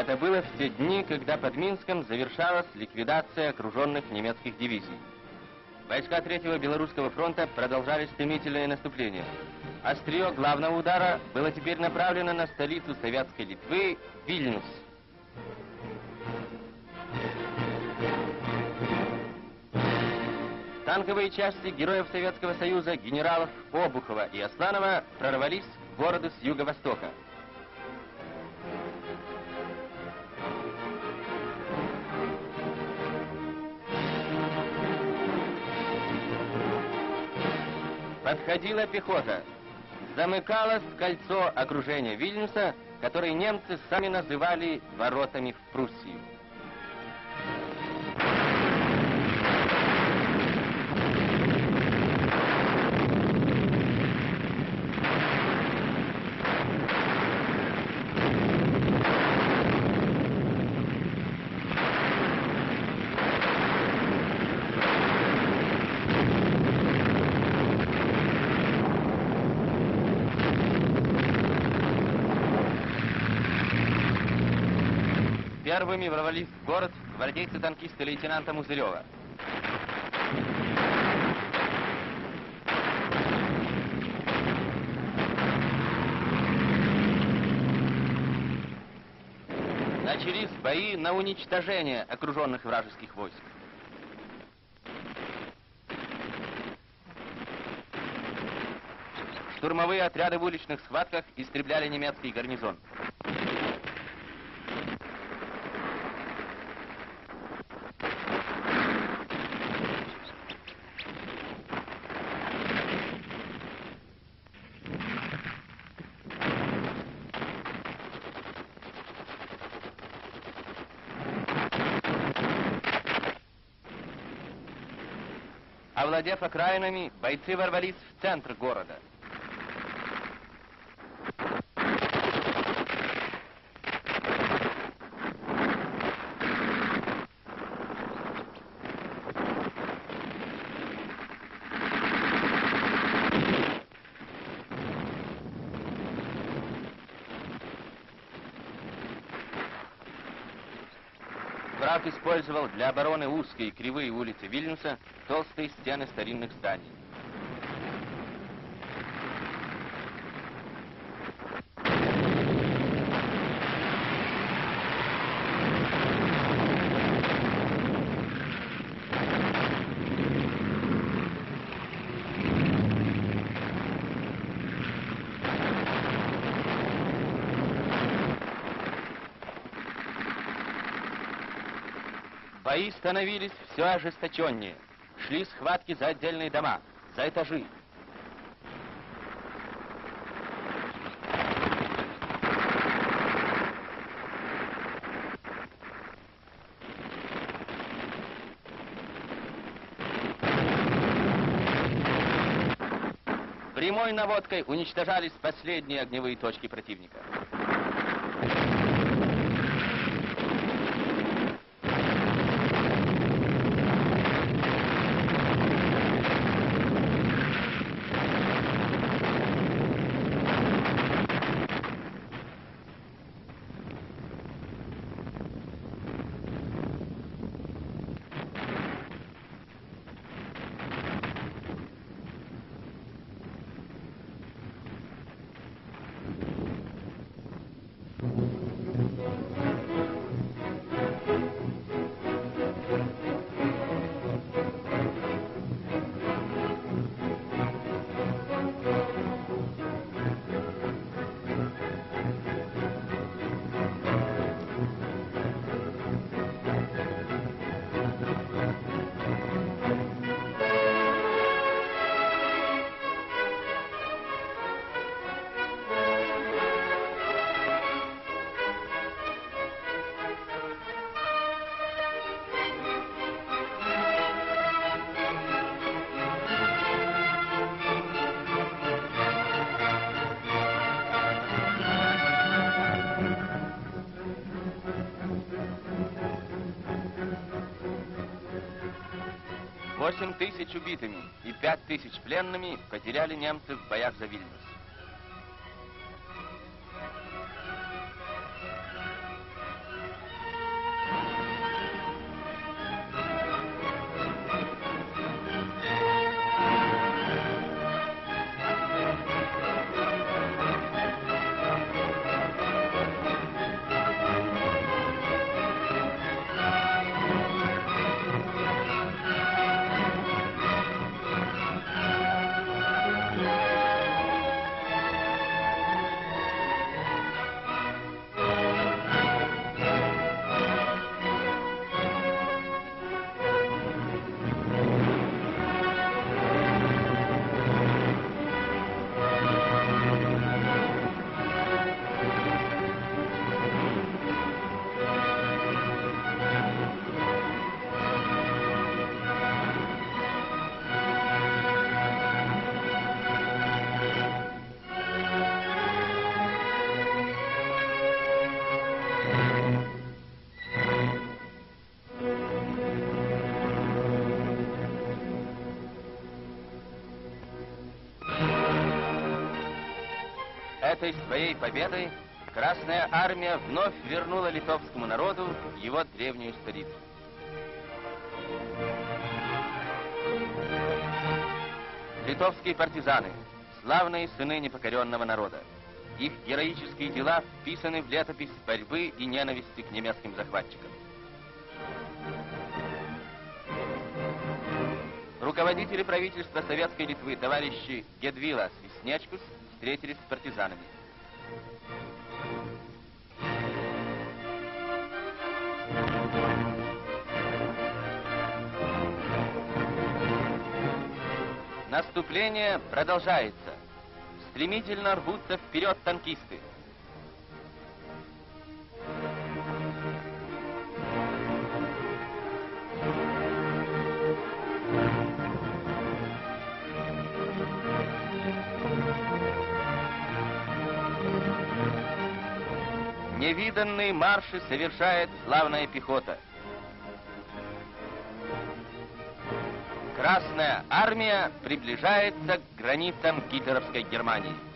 Это было в те дни, когда под Минском завершалась ликвидация окруженных немецких дивизий. Войска Третьего Белорусского фронта продолжали стремительное наступление. Острие главного удара было теперь направлено на столицу Советской Литвы — Вильнюс. Танковые части героев Советского Союза генералов Обухова и Асланова прорвались к городу с юго-востока. Подходила пехота. Замыкалось кольцо окружения Вильнюса, которое немцы сами называли воротами в Пруссию. Первыми ворвались в город гвардейцы-танкисты лейтенанта Музырева. Начались бои на уничтожение окруженных вражеских войск. Штурмовые отряды в уличных схватках истребляли немецкий гарнизон. Овладев окраинами, бойцы ворвались в центр города. Враг использовал для обороны узкие и кривые улицы Вильнюса, толстые стены старинных зданий. Бои становились все ожесточеннее. Шли схватки за отдельные дома, за этажи. Прямой наводкой уничтожались последние огневые точки противника. Восемь тысяч убитыми и 5000 пленными потеряли немцы в боях за Вильнюс. Этой своей победой Красная Армия вновь вернула литовскому народу его древнюю столицу. Литовские партизаны – славные сыны непокоренного народа. Их героические дела вписаны в летопись борьбы и ненависти к немецким захватчикам. Руководители правительства Советской Литвы, товарищи Гедвилас и Снечкус, встретились с партизанами. Наступление продолжается. Стремительно рвутся вперед танкисты. Невиданные марши совершает славная пехота. Красная Армия приближается к границам гитлеровской Германии.